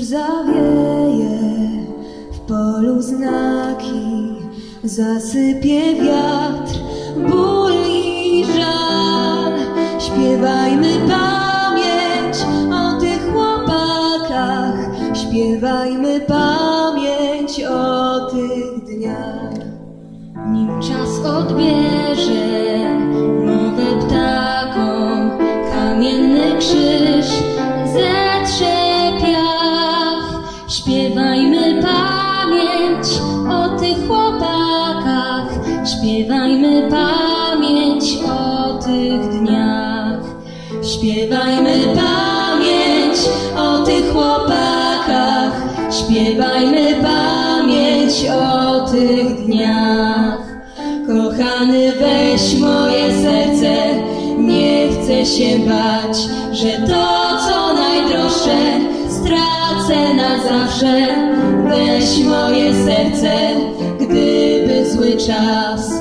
Zawieje w polu znaki, zasypie wiatr, ból i żal. Śpiewajmy pamięć o tych chłopakach, śpiewajmy pamięć o tych dniach. Nim czas odbierze mowę ptakom, kamienny krzyż zetrze piach. Śpiewajmy pamięć o tych chłopakach, śpiewajmy pamięć o tych dniach. Śpiewajmy pamięć o tych chłopakach, śpiewajmy pamięć o tych dniach. Kochany, weź moje serce, nie chcę się bać, że to, co najdroższe, stracę na zawsze. Weź moje serce, gdyby zły czas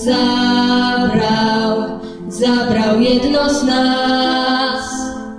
zabrał jedno z nas.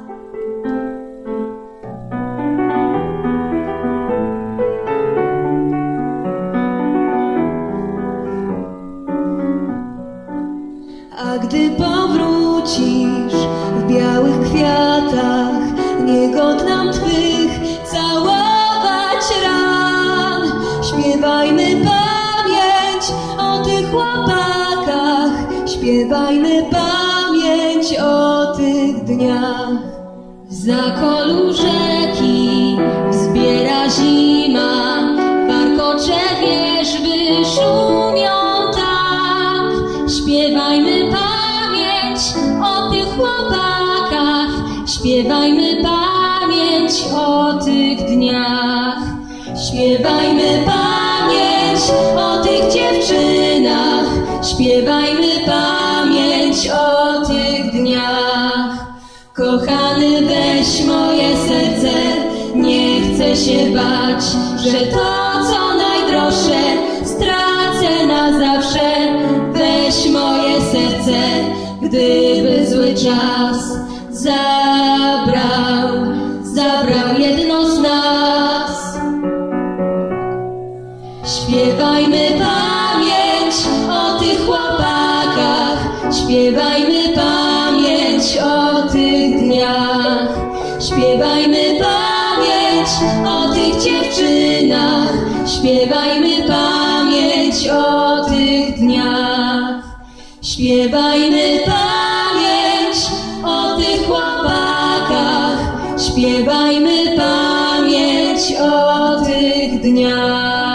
A gdy powrócisz w białych kwiatach, nie godnam twych całować ran. Śpiewajmy pamięć o tych chłopakach, śpiewajmy pamięć o tych dniach. W zakolu rzeki wzbiera zima, warkocze wierzby szumią tak. Śpiewajmy pamięć o tych chłopakach, śpiewajmy pamięć o tych dniach. Śpiewajmy pamięć o tych dziewczynach, śpiewajmy pamięć o tych dniach. Kochany, weź moje serce, nie chcę się bać, że to, co najdroższe, stracę na zawsze. Weź moje serce, gdyby zły czas zabrał jedno z nas. Śpiewajmy pamięć o tych chłopakach, śpiewajmy pamięć o tych dniach. Śpiewajmy pamięć o tych dziewczynach, śpiewajmy pamięć o tych dniach. Śpiewajmy pamięć o tych chłopakach, śpiewajmy pamięć o tych dniach.